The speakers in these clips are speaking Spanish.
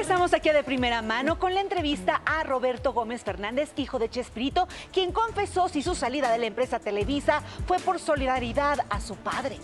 Regresamos aquí a De Primera Mano con la entrevista a Roberto Gómez Fernández, hijo de Chespirito, quien confesó si su salida de la empresa Televisa fue por solidaridad a su padre.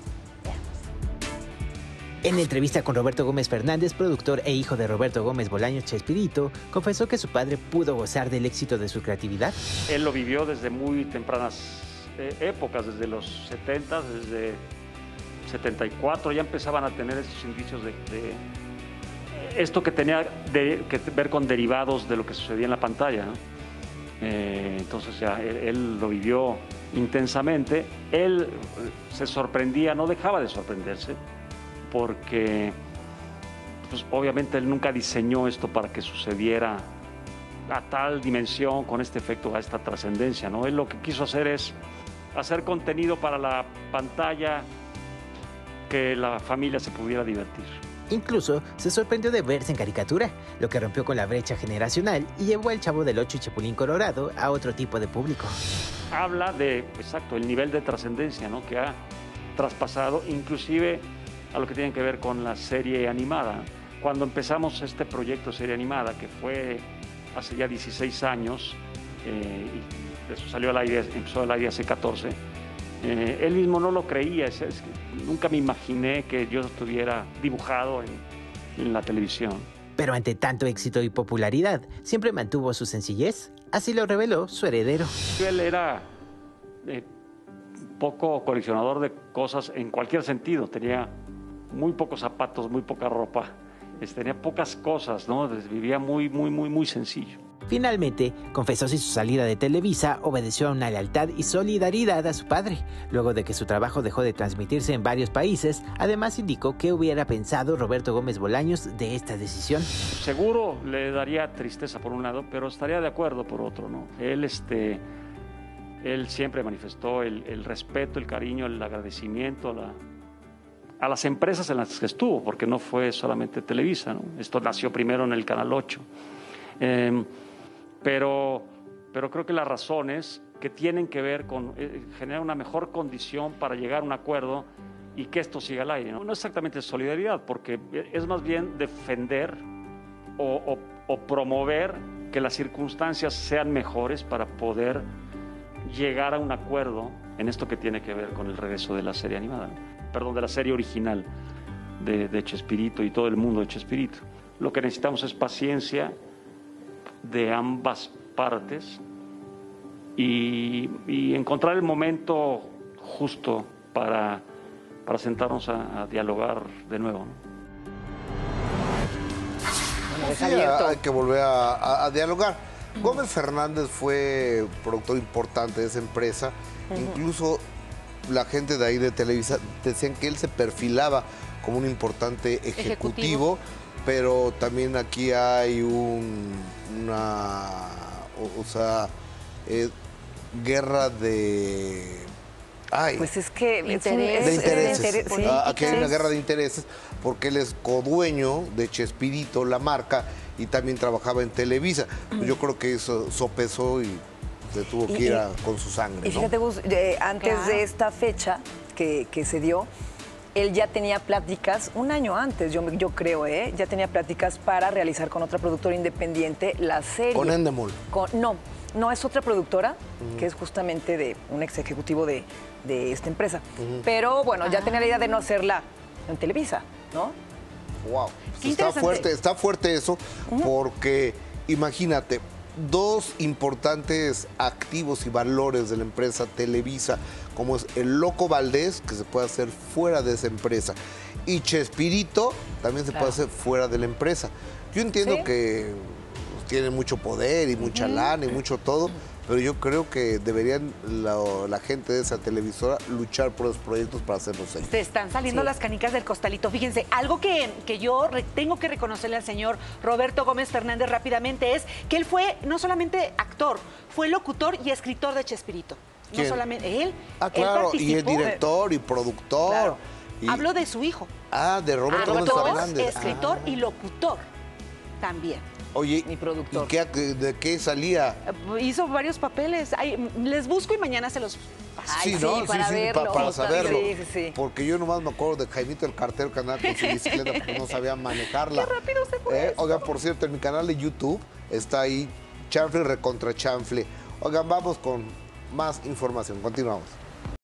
En entrevista con Roberto Gómez Fernández, productor e hijo de Roberto Gómez Bolaños Chespirito, confesó que su padre pudo gozar del éxito de su creatividad. Él lo vivió desde muy tempranas épocas, desde los 70, desde 74, ya empezaban a tener estos indicios de esto que tenía que ver con derivados de lo que sucedía en la pantalla, ¿no? Entonces ya él lo vivió intensamente. Él se sorprendía, no dejaba de sorprenderse, porque pues, obviamente él nunca diseñó esto para que sucediera a tal dimensión, con este efecto, a esta trascendencia, ¿no? Él lo que quiso hacer es hacer contenido para la pantalla que la familia se pudiera divertir. Incluso se sorprendió de verse en caricatura, lo que rompió con la brecha generacional y llevó al Chavo del Ocho y Chapulín Colorado a otro tipo de público. Habla de, exacto, el nivel de trascendencia, ¿no?, que ha traspasado, inclusive a lo que tiene que ver con la serie animada. Cuando empezamos este proyecto de serie animada, que fue hace ya 16 años, y eso salió al aire, empezó al aire hace 14, él mismo no lo creía, es que nunca me imaginé que yo estuviera dibujado en la televisión. Pero ante tanto éxito y popularidad, siempre mantuvo su sencillez. Así lo reveló su heredero. Él era poco coleccionador de cosas en cualquier sentido, tenía muy pocos zapatos, muy poca ropa, tenía pocas cosas, ¿no? Vivía muy sencillo. Finalmente, confesó si su salida de Televisa obedeció a una lealtad y solidaridad a su padre, luego de que su trabajo dejó de transmitirse en varios países. Además, indicó qué hubiera pensado Roberto Gómez Bolaños de esta decisión. Seguro le daría tristeza por un lado, pero estaría de acuerdo por otro, ¿no? Él siempre manifestó el respeto, el cariño, el agradecimiento a las empresas en las que estuvo, porque no fue solamente Televisa, ¿no? Esto nació primero en el Canal 8. Pero creo que las razones que tienen que ver con generar una mejor condición para llegar a un acuerdo y que esto siga al aire, ¿no? No exactamente solidaridad, porque es más bien defender o promover que las circunstancias sean mejores para poder llegar a un acuerdo en esto que tiene que ver con el regreso de la serie animada, ¿no? Perdón, de la serie original de Chespirito y todo el mundo de Chespirito. Lo que necesitamos es paciencia de ambas partes y encontrar el momento justo para para sentarnos a dialogar de nuevo, ¿no? Sí, hay que volver a dialogar. Gómez Fernández fue productor importante de esa empresa. Incluso la gente de ahí de Televisa decían que él se perfilaba como un importante ejecutivo. Pero también aquí hay guerra de... Pues es que de intereses. Sí, aquí hay una guerra de intereses porque él es codueño de Chespirito, la marca, y también trabajaba en Televisa. Yo creo que eso sopesó y se tuvo que ir con su sangre, y fíjate, Gus, antes de esta fecha que se dio, él ya tenía pláticas, un año antes, yo creo, ya tenía pláticas para realizar con otra productora independiente la serie. ¿Con Endemol? No, es otra productora, que es justamente de un ex ejecutivo de esta empresa. Pero bueno, ya tenía la idea de no hacerla en Televisa, ¿no? Wow, está fuerte eso, porque imagínate, dos importantes activos y valores de la empresa Televisa, como es el Loco Valdés, que se puede hacer fuera de esa empresa, y Chespirito también se puede hacer fuera de la empresa. Yo entiendo que tiene mucho poder y mucha lana y mucho todo, pero yo creo que deberían la gente de esa televisora luchar por los proyectos para hacerlos ellos. Se están saliendo las canicas del costalito. Fíjense, algo que yo tengo que reconocerle al señor Roberto Gómez Fernández rápidamente es que él fue no solamente actor, fue locutor y escritor de Chespirito. ¿Quién? No solamente él. Claro, él y es director y productor. Claro. Y... Hablo de su hijo. De Roberto Gómez Fernández. Escritor y locutor también. Oye, mi productor. ¿Y de qué salía? Hizo varios papeles. Les busco y mañana se los Sí, Ay, ¿no? sí, para verlo. Para saberlo. Sí. Porque yo nomás me acuerdo de Jaimito el cartero que andaba con su bicicleta porque no sabía manejarla. Qué rápido se fue. Oigan, por cierto, en mi canal de YouTube está ahí Chanfle recontra Chanfle. Oigan, vamos con más información. Continuamos.